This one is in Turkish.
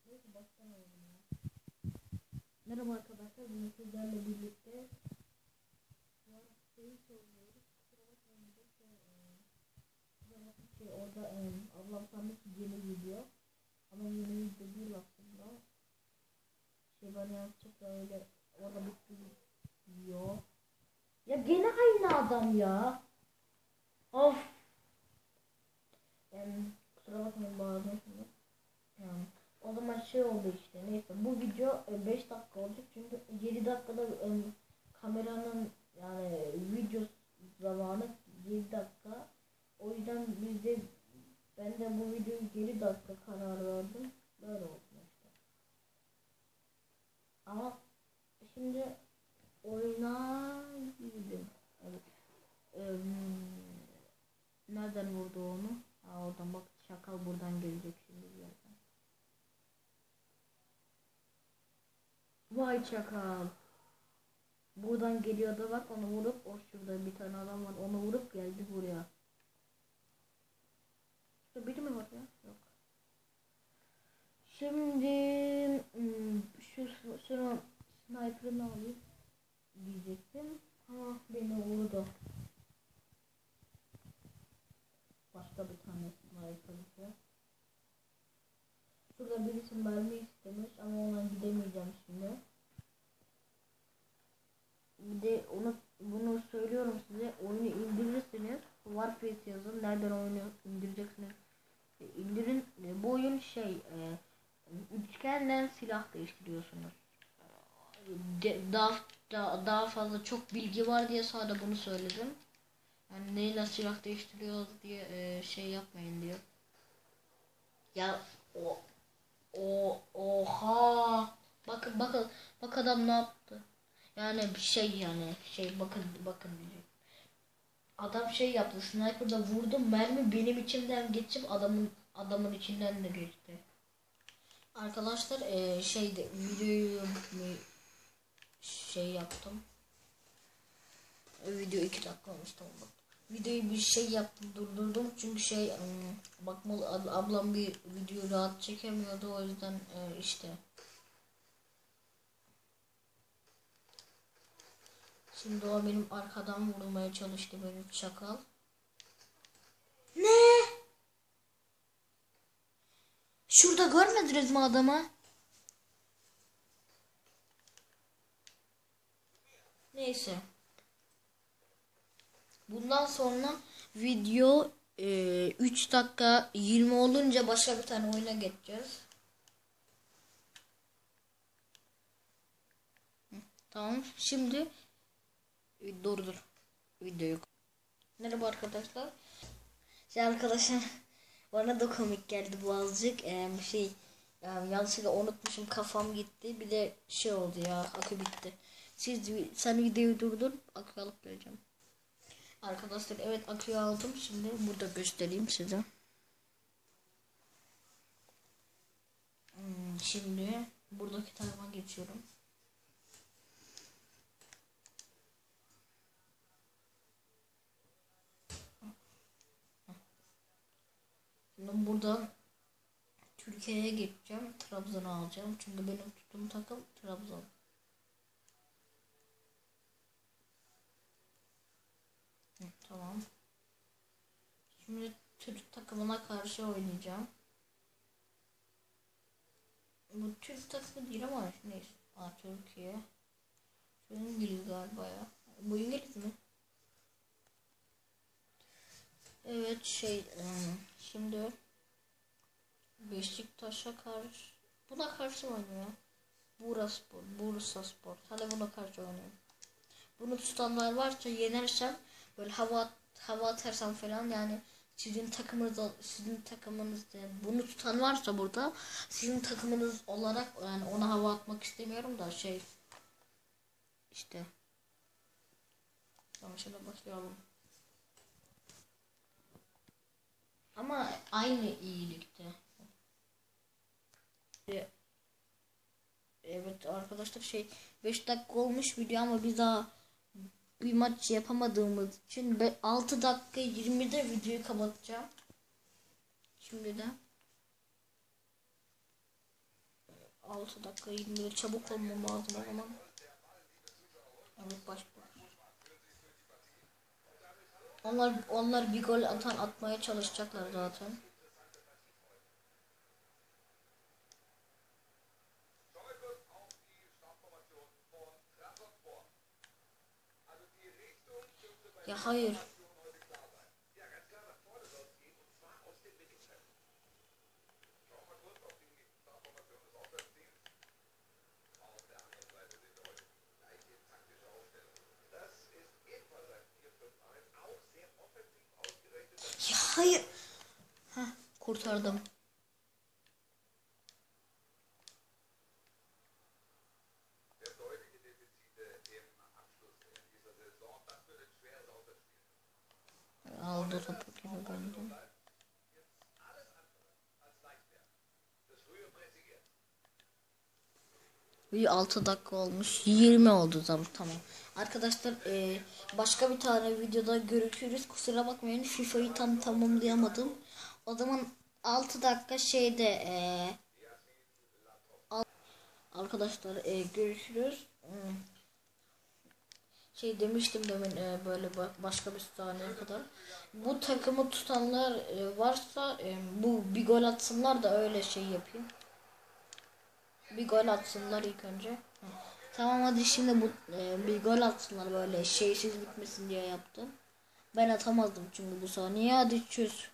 Neyse baştan alalım ya. Merhaba arkadaşlar, bugün sizlerle birlikte şeyi söylüyoruz. Kusura bakmayın orada ablam sandı ki yeni video. Ama yeni video değil aslında. Bana yanlışlıkla öyle orada bir video. Ya gene aynı adam ya. Of. Kusura bakmayın bağırıyorsunuz. O zaman şey oldu işte, neyse bu video 5 dakika olacak çünkü 7 dakikada kameranın yani video zamanı 7 dakika, o yüzden ben de bu videoyu 7 dakika karar verdim, böyle oldu işte. Ama şimdi oyuna girdim. Evet. Nereden vurdu onu? Oradan bak, şakal buradan gelecek şimdi bir yerden. Vay çakal. Buradan geliyordu bak, onu vurup şurada bir tane adam var, onu vurup geldi buraya. Şurada biri mi var ya? Yok. Şimdi şu sniper'ını alayım diyecektim ama beni vurdu. Başka bir tane sniper. Şurada birisi mermi istemiş ama ona gidemeyeceğim şimdi. Bir de bunu söylüyorum size, oyunu indirirsiniz. Warface yazın, nereden oyunu indireceksiniz. İndirin. Bu oyun üçgenden silah değiştiriyorsunuz. Daha fazla çok bilgi var diye sadece bunu söyledim. Yani neyle silah değiştiriyoruz diye şey yapmayın diyor. Ya oha. Bak adam ne yaptı? Yani bir bakın diyecek. Adam şey yaptı, sniper'da vurdum, mermi benim içimden geçip adamın içinden de geçti. Arkadaşlar videoyu yaptım. Video 2 dakika olmuş, tamam. Videoyu bir yaptım, durdurdum çünkü bakmalı, ablam bir video rahat çekemiyordu, o yüzden işte. Şimdi o benim arkadan vurmaya çalıştı, böyle çakal. Ne? Şurada görmediniz mi adamı? Neyse. Bundan sonra video 3 dakika 20 olunca başka bir tane oyuna geçeceğiz. Tamam. Şimdi dur. Videoyu. Merhaba arkadaşlar. Arkadaşlar bana da komik geldi bu azıcık. Yanlışlıkla unutmuşum, kafam gitti. Bir de oldu ya, akü bitti. Sen videoyu durdur, akü alıp geleceğim. Arkadaşlar evet, aküyü aldım. Şimdi burada göstereyim size. Şimdi buradaki tarafa geçiyorum. Şimdi buradan Türkiye'ye geçeceğim. Trabzon'u alacağım. Çünkü benim tuttuğum takım Trabzon. Tamam. Şimdi Türk takımına karşı oynayacağım. Bu Türk takımı değil ama neyse. Türkiye. Şu İngiliz galiba ya. Bu İngiliz mi? Evet şimdi Beşiktaş'a karşı, buna karşı oynuyor. Bursa Spor. Hadi buna karşı oynuyor. Bunu tutanlar varsa, yenersem böyle hava atarsam falan, yani sizin takımınızda bunu tutan varsa burada, sizin takımınız olarak yani ona hava atmak istemiyorum da işte. Tamam, şöyle başlayalım. Ama aynı iyilikte. Evet arkadaşlar 5 dakika olmuş video ama biz daha bir maç yapamadığımız için 6 dakika 20'de videoyu kapatacağım. Şimdiden. 6 dakika 20 çabuk olmam lazım o zaman. Evet başlıyor. Onlar bir gol atmaya çalışacaklar zaten. Ya hayır. Ya hayır. Heh, kurtardım. Aldı topu gibi benden. Bir 6 dakika olmuş. 20 oldu tamam. Arkadaşlar başka bir tane videoda görüşürüz. Kusura bakmayın FIFA'yı tam tamamlayamadım. O zaman 6 dakika şeyde arkadaşlar görüşürüz. Şey demiştim demin böyle başka bir saniye kadar. Bu takımı tutanlar varsa bu bir gol atsınlar da öyle şey yapayım. Bir gol atsınlar ilk önce. Hı. Tamam hadi şimdi bu bir gol atsınlar böyle şeysiz bitmesin diye yaptım. Ben atamazdım çünkü bu saniye hadi çöz.